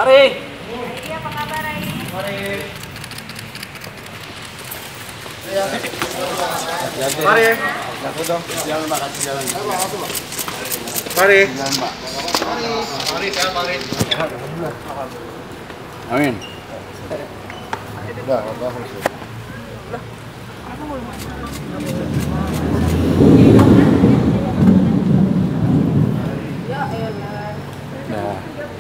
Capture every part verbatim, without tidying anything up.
Rai. Rai, apa kabar Rai? Mari. Mari. Aku dong. Jalan Mbak, kasih jalan. Mari. Jalan Mbak. Mari, saya mari. Amin. Udah, udah harus. Ya elah. Nah.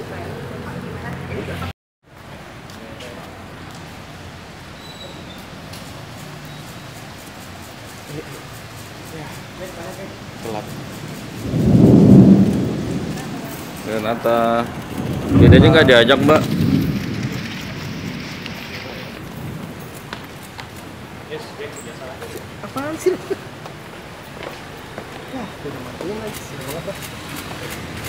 Telat. Renata, dia aja nggak diajak Mbak. Apaan sih? Ya, udah matiin lagi.